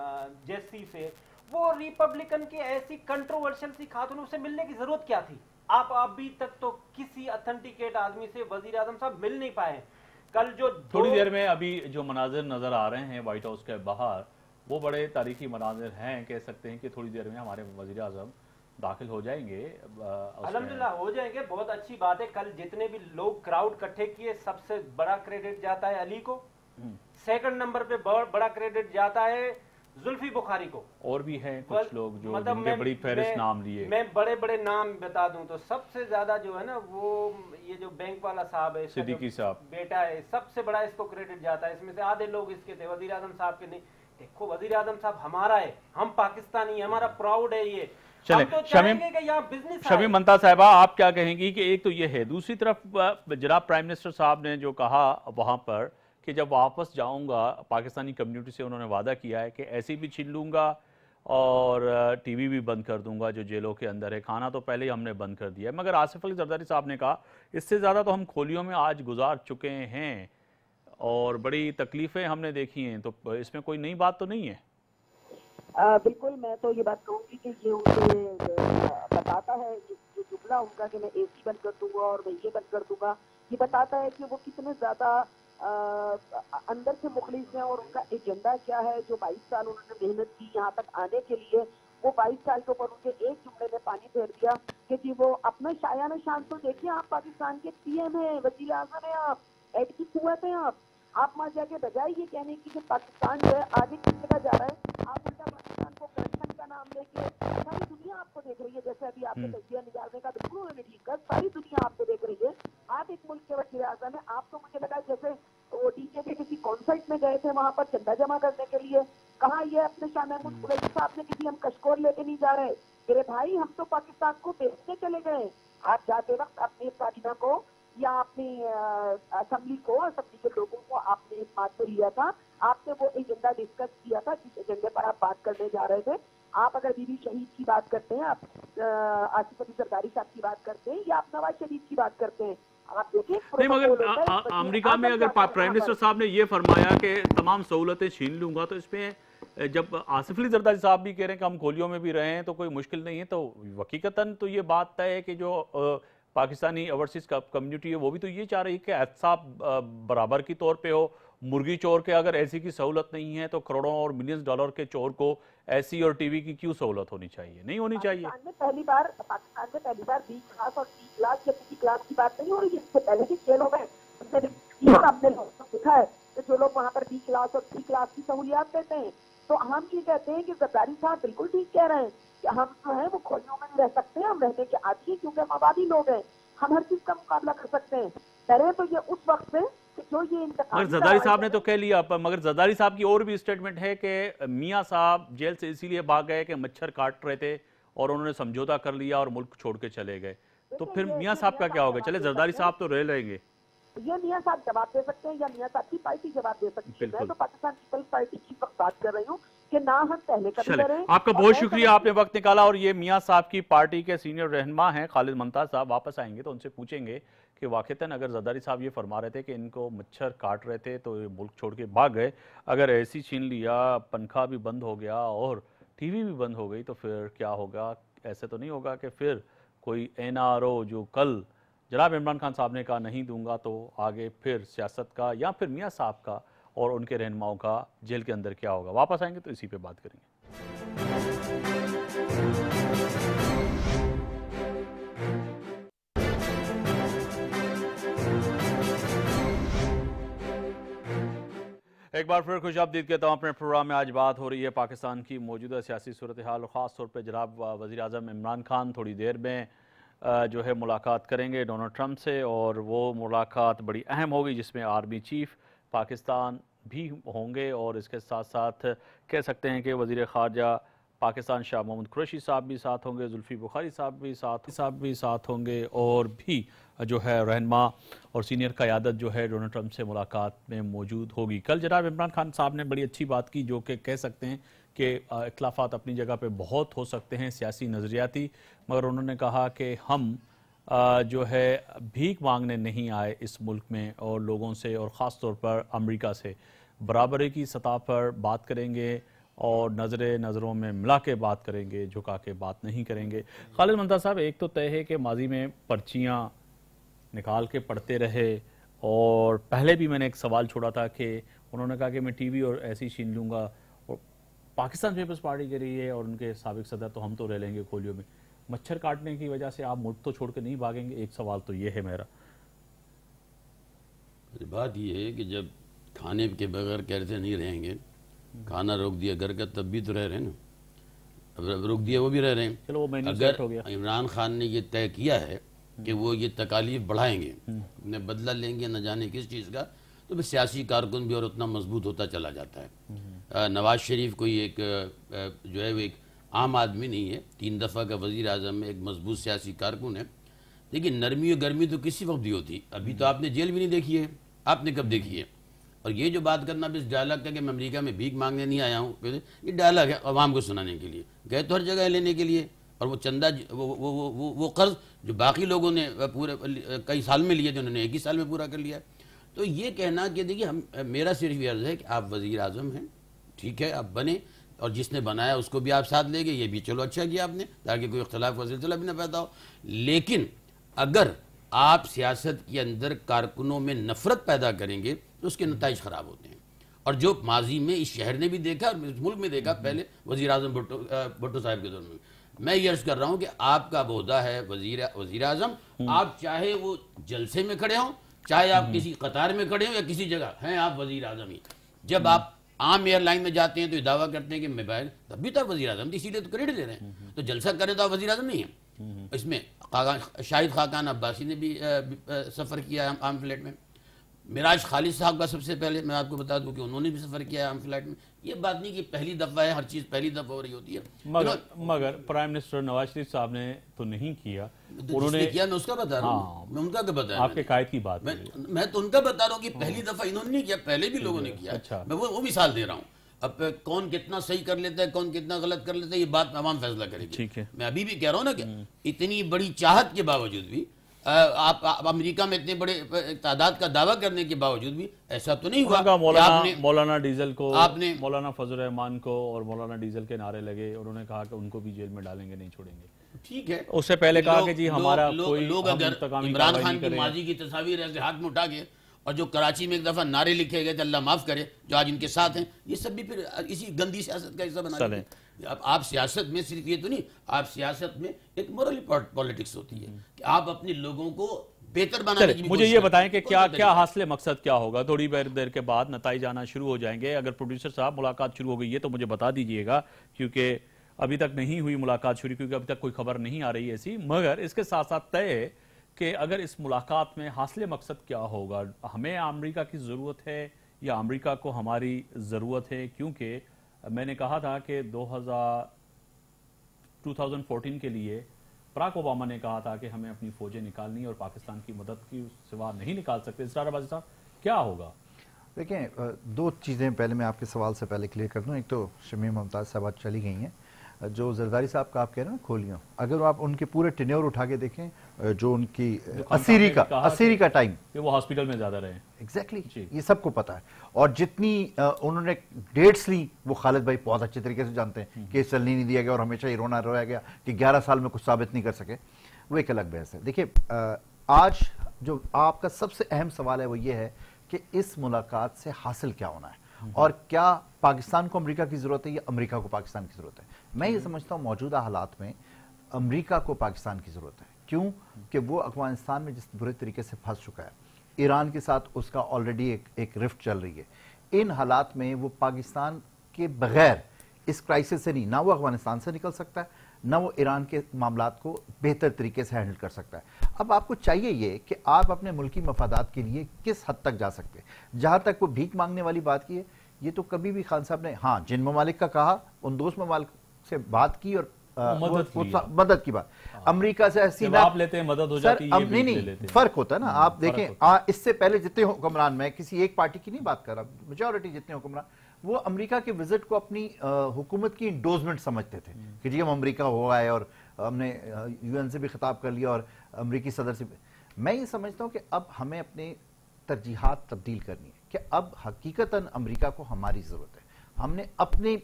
جیسی سے, وہ ریپبلکن کی ایسی کنٹروورشل سی خاتون سے ملنے کی ضرورت کیا تھی؟ آپ ابھی تک تو کسی اتھینٹیکیٹ آدمی سے وزیر اعظم صاحب مل نہیں پائے. کل جو تھوڑی دیر میں ابھی جو مناظر نظر آ رہے ہیں وائٹ ہاؤس کے باہر, وہ بڑے تاریخی مناظر ہیں. کہہ سکتے ہیں کہ تھوڑی دیر میں ہمارے وزیر اعظم داخل ہو جائیں گے. الحمدللہ ہو جائیں گے, بہت اچھی بات ہے. کل جتنے بھی لوگ کراؤڈ کٹھے کیے, سب سے بڑا کریڈٹ جاتا ہے علی کو, سیکنڈ نمبر پہ بڑا کریڈٹ جاتا ہے زلفی بخاری کو. اور بھی ہیں کچھ لوگ جو جن کے بڑی فہرست نام لیے. میں بڑے بڑے نام بتا دوں تو سب سے زیادہ جو ہے نا وہ یہ جو بینک والا صاحب ہے, صدیقی صاحب بیٹا ہے, سب سے بڑا اس کو کریڈٹ جاتا ہے. اس میں سے آدھے لوگ اس کے تھے, وزیر اعظم صاحب کے نہیں. دیکھو وزیر اعظم صاحب ہمارا ہے, ہم پاکستانی ہیں, ہمارا پراؤڈ ہے. یہ چلیں شمیم منتا صاحبہ آپ کیا کہیں گی کہ ایک تو یہ ہے, دوسری طرف جناب پرائم منسٹر صاحب نے جو کہا وہاں پر کہ جب واپس جاؤں گا پاکستانی کمیونٹی سے, انہوں نے وعدہ کیا ہے کہ ایسی بھی چھین لوں گا اور ٹی وی بھی بند کر دوں گا جو جیلوں کے اندر ہے, کھانا تو پہلے ہی ہم نے بند کر دیا ہے. مگر آصف علی زرداری صاحب نے کہا اس سے زیادہ تو ہم کھولیوں میں آج گزار چکے ہیں اور بڑی تکلیفیں ہم نے دیکھی ہیں, تو اس میں کوئی نئی بات تو نہیں ہے. بالکل, میں تو یہ بات کہوں گی کہ یہ ان سے بتاتا ہے, جو جملہ ان کا کہ میں اے سی بند کر دوں گا اور میں یہ بند کر دوں گا, یہ بتاتا ہے کہ وہ کتنے زیادہ اندر سے مخلص ہیں اور ان کا ایجنڈا کیا ہے. جو بائیس سال انہوں نے محنت کی یہاں تک آنے کے لیے, وہ بائیس سال کے اوپر ان کے ایک جملے نے پانی پھیر دیا کہ جی وہ اپنا شایان شان تو دیکھیے, آپ پاکستان کے پی ایم ہیں, وزیر اعظم ہیں, آپ ایڈ کی قوت ہیں, آپ آپ وہاں جا کے بجائے یہ کہنے کی کہ پاکستان جو ہے آگے کس جگہ جا رہا ہے, آپ الٹا پاکستان کو کرپشن کا نام لے کے, ساری دنیا آپ کو دیکھ رہی ہے. جیسے ابھی آپ نے تجزیہ نکالنے کا بالکل انہوں نے ٹھیک کر, ساری دنیا آپ کو دیکھ رہی ہے. آپ ایک ملک کے وزیر اعظم ہیں, آپ تو مجھے لگا جیسے وہ ڈی جے کے کسی کانسرٹ میں گئے تھے وہاں پر چندہ جمع کرنے کے لیے. کہاں یہ اپنے شاہ محمود قریشی صاحب نے کسی ہم کشکول لے کے نہیں جا رہے, میرے بھائی ہم تو پاکستان کو بیچنے چلے گئے. آپ جاتے وقت اپنی کابینہ کو یا اپنی اسمبلی کو, اسمبلی کے لوگوں کو آپ نے اس بات پہ لیا تھا, آپ نے وہ ایجنڈا ڈسکس کیا تھا جس ایجنڈے پر آپ بات کرنے جا رہے تھے. آپ اگر بی بی شہید کی بات کرتے ہیں, آپ آصف علی زرداری صاحب کی بات کرتے ہیں, یا آپ نواز شریف کی بات کرتے ہیں, آپ دیکھیں نہیں مگر امریکہ میں اگر پرائم منسٹر صاحب نے یہ فرمایا کہ تمام سہولتیں چھین لوں گا, تو اس میں جب آصف علی زرداری صاحب بھی کہہ رہے ہیں کہ ہم کھولیوں میں بھی رہے ہیں تو کوئی مشکل نہیں ہے, تو حقیقتاً تو یہ بات طے ہے کہ جو پاکستانی اوورسیز کمیونٹی ہے وہ بھی تو یہ چاہ رہی ہے کہ احتساب برابر کی طور پہ ہو. مرغی چور کے اگر ایسی کی سہولت نہیں ہے تو کروڑوں اور ملینز ڈالر کے چور کو ایسی اور ٹی وی کی کیوں سہولت ہونی چاہیے؟ نہیں ہونی چاہیے. پاکستان میں پہلی بار پاکستان میں پہلی بار بی کلاس اور سی کلاس یا کسی کلاس کی بات نہیں ہو رہی ہے. اس سے پہلے کی جیلوں میں ہم نے دیکھا ہے کہ جو لوگ وہاں پر بی کلاس اور سی کلاس کی سہولیات دیتے ہیں, تو ہم یہ کہتے ہیں کہ زرداری صاحب بالکل ٹھیک کہہ رہے ہیں کہ ہم جو ہیں وہ کھولیوں میں نہیں رہ سکتے ہیں, ہم رہنے کے عادی ہیں کیونکہ ہم آبادی لوگ ہیں, ہم ہر چیز کا مقابلہ کر سکتے ہیں. پہلے تو یہ اس وقت سے کہ جو یہ انتقال, مگر زرداری صاحب نے تو کہہ لیا, مگر زرداری صاحب کی اور بھی اسٹیٹمنٹ ہے کہ میاں صاحب جیل سے اسی لیے بھاگ گئے کہ مچھر کاٹ رہے تھے اور انہوں نے سمجھوتا کر لیا اور ملک چھوڑ کے چلے گئے. تو پھر میاں صاحب کا کیا ہوگا؟ چلے زرداری صاحب تو رہ لیں گے, یہ میاں صاحب جواب دے سکتے ہیں یا میاں صاحب کی پارٹی جواب دے سکتی ہے. میں تو پاکستان پیپلز پارٹی کی وقت بات کر رہی ہوں کہ نہ ہم پہلے کبھی چلے. کریں. آپ کا بہت شکریہ, آپ نے وقت نکالا. اور یہ میاں صاحب کی پارٹی کے سینئر رہنما ہیں خالد ممتاز صاحب, واپس آئیں گے تو ان سے پوچھیں گے کہ واقعتاً اگر زرداری صاحب یہ فرما رہے تھے کہ ان کو مچھر کاٹ رہے تھے تو یہ ملک چھوڑ کے بھاگ گئے, اگر ایسی چھین لیا, پنکھا بھی بند ہو گیا اور ٹی وی بھی بند ہو گئی, تو پھر کیا ہوگا؟ ایسے تو نہیں ہوگا کہ پھر کوئی این آر او جو کل جناب عمران خان صاحب نے کہا نہیں دوں گا, تو آگے پھر سیاست کا یا پھر میاں صاحب کا اور ان کے رہنماؤں کا جیل کے اندر کیا ہوگا؟ واپس آئیں گے تو اسی پہ بات کریں گے. ایک بار پھر خوش آمدید کہتا ہوں اپنے پروگرام میں. آج بات ہو رہی ہے پاکستان کی موجودہ سیاسی صورتحال اور خاص طور پہ جناب وزیر اعظم عمران خان تھوڑی دیر میں جو ہے ملاقات کریں گے ڈونلڈ ٹرمپ سے, اور وہ ملاقات بڑی اہم ہوگی جس میں آرمی چیف پاکستان بھی ہوں گے, اور اس کے ساتھ ساتھ کہہ سکتے ہیں کہ وزیر خارجہ پاکستان شاہ محمود قریشی صاحب بھی ساتھ ہوں گے, زلفی بخاری صاحب بھی ساتھ صاحب بھی ساتھ ہوں گے, اور بھی جو ہے رہنما اور سینئر قیادت جو ہے ڈونلڈ ٹرمپ سے ملاقات میں موجود ہوگی. کل جناب عمران خان صاحب نے بڑی اچھی بات کی, جو کہ کہہ سکتے ہیں کہ اختلافات اپنی جگہ پہ بہت ہو سکتے ہیں سیاسی نظریاتی, مگر انہوں نے کہا کہ ہم جو ہے بھیک مانگنے نہیں آئے اس ملک میں, اور لوگوں سے اور خاص طور پر امریکہ سے برابری کی سطح پر بات کریں گے اور نظریں نظروں میں ملا کے بات کریں گے, جھکا کے بات نہیں کریں گے. خالد ممتاز صاحب, ایک تو طے ہے کہ ماضی میں پرچیاں نکال کے پڑھتے رہے, اور پہلے بھی میں نے ایک سوال چھوڑا تھا کہ انہوں نے کہا کہ میں ٹی وی اور ایسی چھین لوں گا, اور پاکستان پیپلز پارٹی کے رہی ہے اور ان کے سابق صدر تو ہم تو رہ لیں گے کھولیوں میں. مچھر کاٹنے کی وجہ سے آپ ملک تو چھوڑ کے نہیں بھاگیں گے؟ ایک سوال تو یہ ہے میرا. بات یہ ہے کہ جب کھانے کے بغیر کیسے نہیں رہیں گے, کھانا روک دیا گھر کا تب بھی تو رہ رہے ہیں نا, اب روک دیا وہ بھی رہ رہے ہیں. چلو وہ مینیو اگر سیٹ ہو گیا. عمران خان نے یہ طے کیا ہے کہ وہ یہ تکالیف بڑھائیں گے, انہیں بدلہ لیں گے نہ جانے کس چیز کا, تو پھر سیاسی کارکن بھی اور اتنا مضبوط ہوتا چلا جاتا ہے. نواز شریف کوئی ایک جو ہے وہ ایک عام آدمی نہیں ہے, تین دفعہ کا وزیر اعظم ہے, ایک مضبوط سیاسی کارکن ہے, لیکن نرمی و گرمی تو کسی وقت بھی ہوتی. ابھی تو آپ نے جیل بھی نہیں دیکھی ہے, آپ نے کب دیکھی ہے؟ اور یہ جو بات کرنا بس ڈائلاگ کا کہ میں امریکہ میں بھیک مانگنے نہیں آیا ہوں, یہ ڈائلاگ ہے عوام کو سنانے کے لیے. گئے تو ہر جگہ لینے کے لیے, اور وہ چندہ وہ وہ وہ وہ قرض جو باقی لوگوں نے پورے کئی سال میں لیے تھے انہوں نے ایک ہی سال میں پورا کر لیا. تو یہ کہنا کہ دیکھیے ہم میرا صرف یہ عرض ہے کہ آپ وزیر اعظم ہیں, ٹھیک ہے آپ بنے, اور جس نے بنایا اس کو بھی آپ ساتھ لے گئے, یہ بھی چلو اچھا کیا آپ نے, تاکہ کوئی اختلاف کا سلسلہ بھی نہ پیدا ہو. لیکن اگر آپ سیاست کے اندر کارکنوں میں نفرت پیدا کریں گے تو اس کے نتائج خراب ہوتے ہیں. اور جو ماضی میں اس شہر نے بھی دیکھا اور اس ملک میں دیکھا, پہلے وزیر اعظم بھٹو بھٹو صاحب کے دور میں, میں یہ عرض کر رہا ہوں کہ آپ کا عہدہ ہے وزیر وزیر اعظم, آپ چاہے وہ جلسے میں کھڑے ہوں, چاہے آپ کسی قطار میں کھڑے ہوں یا کسی جگہ ہیں, آپ وزیر اعظم ہی. جب آپ عام ایئر لائن میں جاتے ہیں تو یہ دعویٰ کرتے ہیں کہ میں بیگ, تب بھی تو آپ وزیر اعظم تھے, اسی لیے تو کریڈٹ دے رہے ہیں. تو جلسہ کریں تو آپ وزیر اعظم نہیں ہیں. اس میں شاہد خاقان عباسی نے بھی سفر کیا ہے عام فلائٹ میں, معراج خالد صاحب کا سب سے پہلے میں آپ کو بتا دوں کہ انہوں نے بھی سفر کیا ہے عام فلائٹ میں. یہ بات نہیں کہ پہلی دفعہ ہے, ہر چیز پہلی دفعہ ہو رہی ہوتی ہے. مگر مگر پرائم منسٹر نواز شریف صاحب نے تو نہیں کیا, انہوں نے کیا میں اس کا بتا رہا ہوں, میں ان کا کیا بتا رہا ہوں, آپ کے قائد کی بات میں تو ان کا بتا رہا ہوں کہ پہلی دفعہ انہوں نے نہیں کیا, پہلے بھی لوگوں نے کیا, میں وہ مثال دے رہا ہوں. اب کون کتنا صحیح کر لیتا ہے, کون کتنا غلط کر لیتا ہے, یہ بات عوام فیصلہ کرے گی. میں ابھی بھی کہہ رہا ہوں نا کہ اتنی بڑی چاہت کے باوجود بھی, آپ امریکہ میں اتنے بڑے تعداد کا دعویٰ کرنے کے باوجود بھی ایسا تو نہیں ہوا. مولانا ڈیزل کو, مولانا فضل الرحمان کو اور مولانا ڈیزل کے نعرے لگے, انہوں نے کہا کہ ان کو بھی جیل میں ڈالیں گے, نہیں چھوڑیں گے. ٹھیک ہے, اس سے پہلے کہا کہ جی ہمارا کوئی لوگ اگر عمران خان کی ماضی کی تصاویر ایسے ہاتھ میں اٹھا کے, اور جو کراچی میں ایک دفعہ نعرے لکھے گئے تھے اللہ معاف کرے, جو آج ان کے ساتھ ہیں, یہ سب بھی پھر اسی گندی سیاست کا حصہ بنا دیتے ہیں. اب آپ سیاست میں صرف یہ تو نہیں, آپ سیاست میں ایک مورل پالیٹکس ہوتی ہے کہ آپ اپنے لوگوں کو بہتر بنانے کی. مجھے یہ بتائیں کہ کیا کیا حاصل مقصد کیا ہوگا؟ تھوڑی دیر کے بعد نتائج آنا شروع ہو جائیں گے. اگر پروڈیوسر صاحب ملاقات شروع ہو گئی ہے تو مجھے بتا دیجئے گا, کیونکہ ابھی تک نہیں ہوئی ملاقات شروع, کیونکہ ابھی تک کوئی خبر نہیں آ رہی ایسی. مگر اس کے ساتھ ساتھ طے ہے کہ اگر اس ملاقات میں حاصل مقصد کیا ہوگا, ہمیں امریکہ کی ضرورت ہے یا امریکہ کو ہماری ضرورت ہے. کیونکہ میں نے کہا تھا کہ دو ہزار دو ہزار چودہ کے لیے براک اوباما نے کہا تھا کہ ہمیں اپنی فوجیں نکالنی اور پاکستان کی مدد کی سوا نہیں نکال سکتے. اسرار عباسی صاحب کیا ہوگا؟ دیکھیں, دو چیزیں پہلے میں آپ کے سوال سے پہلے کلیئر کر دوں. ایک تو شمیم ممتاز صاحبات چلی گئی ہیں, جو زرداری صاحب کا آپ کہہ رہے ہیں نا کھولیوں, اگر آپ ان کے پورے ٹینیور اٹھا کے دیکھیں, جو ان کی اسیری کا اسیری کا ٹائم, کہ وہ ہاسپٹل میں زیادہ رہے. ایگزیکٹلی, یہ سب کو پتا ہے. اور جتنی انہوں نے ڈیٹس لی, وہ خالد بھائی بہت اچھے طریقے سے جانتے ہیں, کیس چلنے نہیں دیا گیا اور ہمیشہ یہ رونا رویا گیا کہ گیارہ سال میں کچھ ثابت نہیں کر سکے, وہ ایک الگ بحث ہے. دیکھیے, آج جو آپ کا سب سے اہم سوال ہے وہ یہ ہے کہ اس ملاقات سے حاصل کیا ہونا ہے, اور کیا پاکستان کو امریکہ کی ضرورت ہے یا امریکہ کو پاکستان کی ضرورت ہے. میں یہ سمجھتا ہوں موجودہ حالات میں امریکہ کو پاکستان کی ضرورت ہے. کیوں کہ وہ افغانستان میں جس برے طریقے سے پھنس چکا ہے, ایران کے ساتھ اس کا آلریڈی ایک ایک رفٹ چل رہی ہے. ان حالات میں وہ پاکستان کے بغیر اس کرائسس سے نہیں, نہ وہ افغانستان سے نکل سکتا ہے, نہ وہ ایران کے معاملات کو بہتر طریقے سے ہینڈل کر سکتا ہے. اب آپ کو چاہیے یہ کہ آپ اپنے ملکی مفادات کے لیے کس حد تک جا سکتے ہیں. جہاں تک وہ بھیک مانگنے والی بات کی ہے, یہ تو کبھی بھی خان صاحب نے, ہاں جن ممالک کا کہا ان دوست ممالک سے بات کی اور مدد کی بات, امریکہ سے ایسی آپ لیتے ہیں مدد ہو جاتی ہے. نہیں نہیں, فرق ہوتا ہے نا. آپ دیکھیں, اس سے پہلے جتنے حکمران, میں کسی ایک پارٹی کی نہیں بات کر رہا, میجورٹی جتنے حکمران, وہ امریکہ کے وزٹ کو اپنی حکومت کی انڈوزمنٹ سمجھتے تھے کہ جی ہم امریکہ ہو آئے اور ہم نے یو این سے بھی خطاب کر لیا اور امریکی صدر سے بھی. میں یہ سمجھتا ہوں کہ اب ہمیں اپنے ترجیحات تبدیل کرنی ہے کہ اب حقیقتاً امریکہ کو ہماری ضرورت ہے. ہم نے اپنے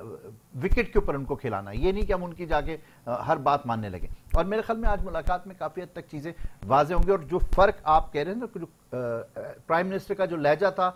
وکٹ کے اوپر ان کو کھلانا ہے, یہ نہیں کہ ہم ان کی جا کے ہر بات ماننے لگیں. اور میرے خیال میں آج ملاقات میں کافی حد تک چیزیں واضح ہوں گی. اور جو فرق آپ کہہ رہے ہیں نا, جو پرائم منسٹر کا جو لہجہ تھا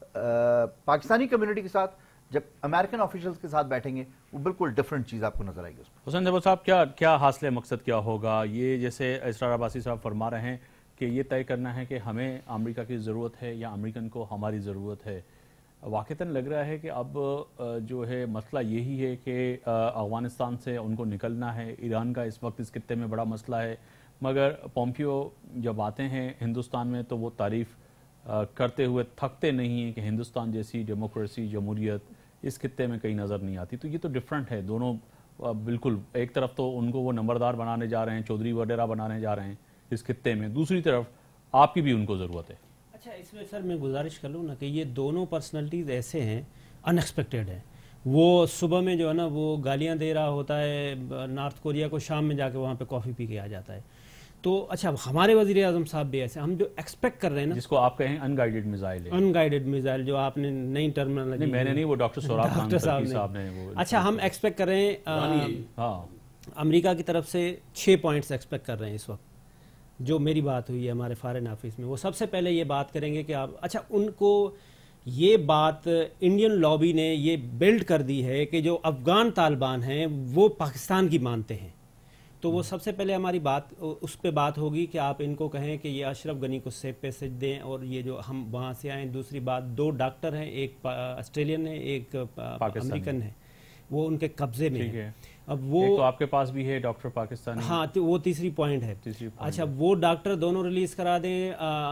پاکستانی کمیونٹی کے ساتھ, جب امریکن آفیشلز کے ساتھ بیٹھیں گے, وہ بالکل ڈیفرنٹ چیز آپ کو نظر آئے گی. حسین جبر صاحب, کیا کیا حاصل مقصد کیا ہوگا؟ یہ جیسے اسرار عباسی صاحب فرما رہے ہیں کہ یہ طے کرنا ہے کہ ہمیں امریکہ کی ضرورت ہے یا امریکن کو ہماری ضرورت ہے. واقعتاً لگ رہا ہے کہ اب جو ہے مسئلہ یہی ہے کہ افغانستان سے ان کو نکلنا ہے. ایران کا اس وقت اس خطے میں بڑا مسئلہ ہے, مگر پومپیو جب آتے ہیں ہندوستان میں تو وہ تعریف کرتے ہوئے تھکتے نہیں ہیں کہ ہندوستان جیسی ڈیموکریسی, جمہوریت اس خطے میں کہیں نظر نہیں آتی. تو یہ تو ڈیفرنٹ ہے دونوں بالکل. ایک طرف تو ان کو وہ نمبردار بنانے جا رہے ہیں, چودھری وغیرہ بنانے جا رہے ہیں اس خطے میں, دوسری طرف آپ کی بھی ان کو ضرورت ہے. اچھا, اس میں سر میں گزارش کر لوں نا کہ یہ دونوں پرسنلٹیز ایسے ہیں, ان ایکسپیکٹڈ ہیں. وہ صبح میں جو ہے نا وہ گالیاں دے رہا ہوتا ہے نارتھ کوریا کو, شام میں جا کے وہاں پہ کافی پی کے آ جاتا ہے. تو اچھا, ہمارے وزیر اعظم صاحب بھی ایسے, ہم جو ایکسپیکٹ کر رہے ہیں نا, جس کو آپ کہیں ان گائیڈڈ میزائل ہے, ان گائیڈڈ میزائل جو آپ نے نئی ٹرمنالوجی, میں نے نہیں, وہ ڈاکٹر سوراب خان صاحب نے. اچھا, ہم ایکسپیکٹ کر رہے ہیں امریکہ کی طرف سے چھ پوائنٹس ایکسپیکٹ کر رہے ہیں اس وقت. جو میری بات ہوئی ہے ہمارے فارن آفس میں, وہ سب سے پہلے یہ بات کریں گے کہ آپ, اچھا ان کو یہ بات انڈین لابی نے یہ بلڈ کر دی ہے کہ جو افغان طالبان ہیں وہ پاکستان کی مانتے ہیں. تو وہ سب سے پہلے ہماری بات اس پہ بات ہوگی کہ آپ ان کو کہیں کہ یہ اشرف غنی کو سیب پہ سج دیں اور یہ جو ہم وہاں سے آئیں. دوسری بات, دو ڈاکٹر ہیں, ایک آسٹریلین ہے, ایک امریکن ہے, وہ ان کے قبضے میں ہیں. اب وہ ایک تو آپ کے پاس بھی ہے ڈاکٹر پاکستانی. ہاں تو وہ تیسری پوائنٹ ہے. تیسری اچھا وہ ڈاکٹر دونوں ریلیز کرا دیں.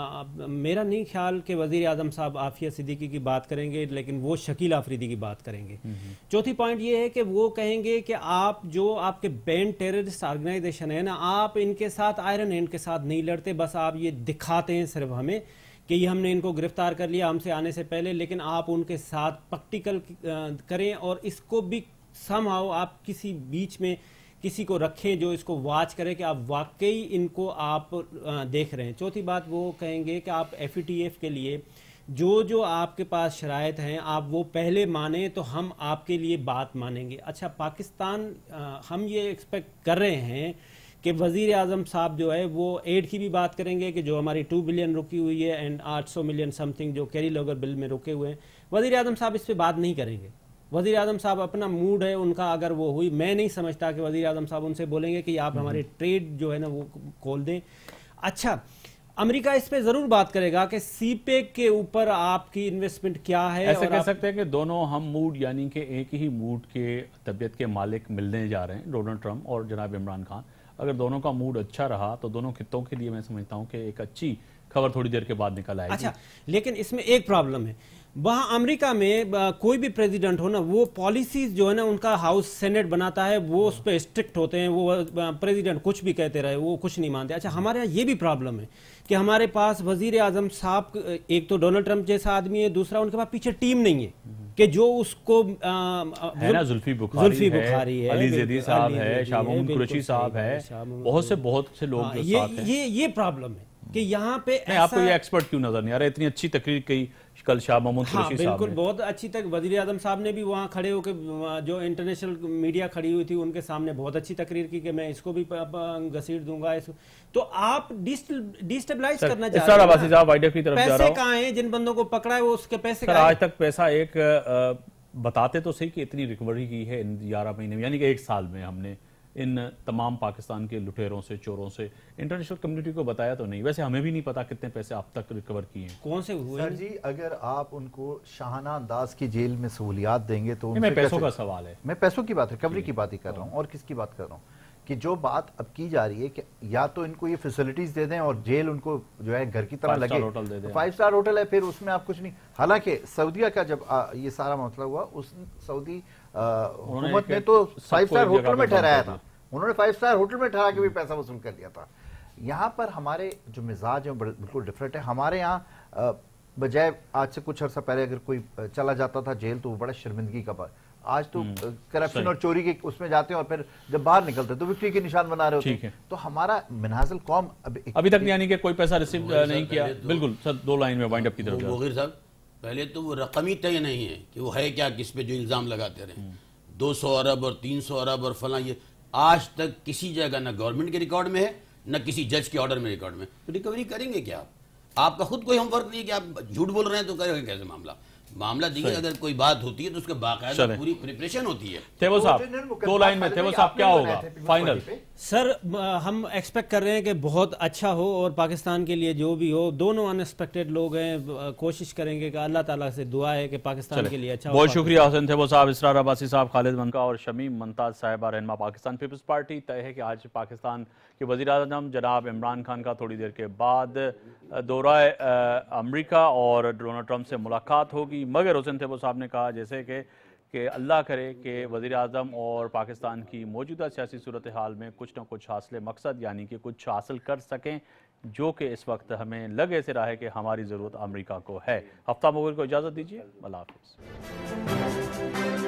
میرا نہیں خیال کہ وزیر اعظم صاحب عافیہ صدیقی کی بات کریں گے, لیکن وہ شکیل آفریدی کی بات کریں گے. چوتھی پوائنٹ یہ ہے کہ وہ کہیں گے کہ آپ جو آپ کے بین ٹیررسٹ آرگنائزیشن ہے نا, آپ ان کے ساتھ آئرن ہینڈ کے ساتھ نہیں لڑتے, بس آپ یہ دکھاتے ہیں صرف ہمیں کہ یہ ہم نے ان کو گرفتار کر لیا ہم سے آنے سے پہلے, لیکن آپ ان کے ساتھ پریکٹیکل کریں اور اس کو بھی سم ہاؤ آپ کسی بیچ میں کسی کو رکھیں جو اس کو واچ کرے کہ آپ واقعی ان کو آپ دیکھ رہے ہیں. چوتھی بات وہ کہیں گے کہ آپ ایف ای ٹی ایف کے لیے جو جو آپ کے پاس شرائط ہیں آپ وہ پہلے مانیں تو ہم آپ کے لیے بات مانیں گے. اچھا پاکستان, ہم یہ ایکسپیکٹ کر رہے ہیں کہ وزیر اعظم صاحب جو ہے وہ ایڈ کی بھی بات کریں گے کہ جو ہماری ٹو بلین رکی ہوئی ہے اینڈ آٹھ سو ملین سم تھنگ جو کیری لوگر بل میں رکے ہوئے ہیں. وزیر اعظم صاحب اس پہ بات نہیں کریں گے. وزیر اعظم صاحب اپنا موڈ ہے ان کا, اگر وہ ہوئی میں نہیں سمجھتا کہ وزیر اعظم صاحب ان سے بولیں گے کہ آپ ہمارے ٹریڈ جو ہے نا وہ کھول دیں. اچھا امریکہ اس پہ ضرور بات کرے گا کہ سی پیک کے اوپر آپ کی انویسٹمنٹ کیا ہے. ایسا کہہ سکتے ہیں کہ دونوں ہم موڈ یعنی کہ ایک ہی موڈ کے طبیعت کے مالک ملنے جا رہے ہیں, ڈونلڈ ٹرمپ اور جناب عمران خان. اگر دونوں کا موڈ اچھا رہا تو دونوں خطوں کے لیے میں سمجھتا ہوں کہ ایک اچھی خبر تھوڑی دیر کے بعد نکل آئے گی. اچھا لیکن اس میں ایک پرابلم ہے, وہاں امریکہ میں کوئی بھی پریزیڈنٹ ہو نا, وہ پالیسیز جو ہے نا ان کا ہاؤس سینیٹ بناتا ہے, وہ اس پہ اسٹرکٹ ہوتے ہیں, وہ پریزیڈنٹ کچھ بھی کہتے رہے وہ کچھ نہیں مانتے. اچھا ہمارے یہاں یہ بھی پرابلم ہے کہ ہمارے پاس وزیر اعظم صاحب ایک تو ڈونلڈ ٹرمپ جیسا آدمی ہے, دوسرا ان کے پاس پیچھے ٹیم نہیں ہے کہ جو اس کو ہے نا زلفی بخاری ہے, علی زیدی صاحب ہے, شاہ محمود قریشی صاحب ہے, بہت سے بہت سے لوگ جو ساتھ ہیں. یہ یہ پرابلم ہے کہ یہاں پہ آپ کو یہ ایکسپرٹ کیوں نظر نہیں آ رہا؟ اتنی اچھی تقریر کی کل شاہ محمود قریشی صاحب نے. بالکل بہت اچھی تک وزیر اعظم صاحب نے بھی وہاں کھڑے ہو کے جو انٹرنیشنل میڈیا کھڑی ہوئی تھی ان کے سامنے بہت اچھی تقریر کی کہ میں اس کو بھی گھسیٹ دوں گا. تو آپ ڈیسٹیبلائز کرنا چاہ رہے ہیں, پیسے کہاں ہیں جن بندوں کو پکڑا ہے وہ اس کے پیسے کہاں ہیں؟ آج تک پیسہ ایک بتاتے تو صحیح کہ اتنی ریکوری کی ہے ان گیارہ مہینے میں, یعنی کہ ایک سال میں ہم نے ان تمام پاکستان کے لٹیروں سے چوروں سے انٹرنیشنل کمیونٹی کو بتایا تو نہیں. ویسے ہمیں بھی نہیں پتا کتنے پیسے اب تک ریکور کیے ہیں, کون سے ہوئے. سر جی اگر آپ ان کو شاہانہ انداز کی جیل میں سہولیات دیں گے تو میں پیسوں کا سوال ہے, میں پیسوں کی بات ریکوری کی بات ہی کر رہا ہوں. اور کس کی بات کر رہا ہوں کہ جو بات اب کی جا رہی ہے کہ یا تو ان کو یہ فیسلٹیز دے دیں اور جیل ان کو جو ہے گھر کی طرح لگے, فائیو سٹار ہوٹل ہے پھر اس میں آپ کچھ نہیں. حالانکہ سعودیہ کا جب یہ سارا مسئلہ ہوا اس سعودی حکومت نے تو فائیو سٹار ہوٹل میں ٹھہرایا تھا, انہوں نے فائیو سٹار ہوٹل میں ٹھہرا کے بھی پیسہ وصول کر لیا تھا. یہاں پر ہمارے جو مزاج ہیں بالکل ڈفرینٹ ہے. ہمارے یہاں بجائے آج سے کچھ عرصہ پہلے اگر کوئی چلا جاتا تھا جیل تو وہ بڑا شرمندگی کا بات, آج تو کرپشن اور چوری کے اس میں جاتے ہیں اور پھر جب باہر نکلتے تو وکٹری کے نشان بنا رہے ہوتے ہیں. تو ہمارا منازل قوم ابھی تک یعنی کہ کوئی پیسہ ریسیو نہیں کیا. بالکل سر دو لائن میں وائنڈ اپ کی طرف. مغیر صاحب پہلے تو وہ رقمی طے نہیں ہے کہ وہ ہے کیا کس پہ جو الزام لگاتے رہے, دو سو ارب اور تین سو ارب اور فلاں, یہ آج تک کسی جگہ نہ گورنمنٹ کے ریکارڈ میں ہے نہ کسی جج کے آرڈر میں ریکارڈ میں. تو ریکوری کریں گے کیا آپ؟ آپ کا خود کوئی ہوم ورک نہیں ہے کہ آپ جھوٹ بول رہے ہیں تو کریں گے کیسے معاملہ؟ معاملہ دیکھیے اگر کوئی بات ہوتی ہے تو اس کے باقاعدہ پوری پریپریشن ہوتی ہے. تھیبو صاحب دو لائن میں, تھیبو صاحب کیا ہوگا فائنل؟ سر ہم ایکسپیکٹ کر رہے ہیں کہ بہت اچھا ہو اور پاکستان کے لیے جو بھی ہو, دونوں ان ایکسپیکٹڈ لوگ ہیں, کوشش کریں گے کہ اللہ تعالیٰ سے دعا ہے کہ پاکستان کے لیے اچھا ہو. بہت شکریہ حسین تھیبو صاحب, اسرار عباسی صاحب, خالد منکا اور شمیم ممتاز صاحبہ رہنما پاکستان پیپلز پارٹی. طے ہے کہ آج پاکستان کے وزیر اعظم جناب عمران خان کا تھوڑی دیر کے بعد دورہ امریکہ اور ڈونلڈ ٹرمپ سے ملاقات ہوگی, مگر حسین تھیبو صاحب نے کہا جیسے کہ کہ اللہ کرے کہ وزیر اعظم اور پاکستان کی موجودہ سیاسی صورتحال میں کچھ نہ کچھ حاصل مقصد یعنی کہ کچھ حاصل کر سکیں, جو کہ اس وقت ہمیں لگ ایسے رہا ہے کہ ہماری ضرورت امریکہ کو ہے. آفتاب مغیر کو اجازت دیجیے, اللہ حافظ.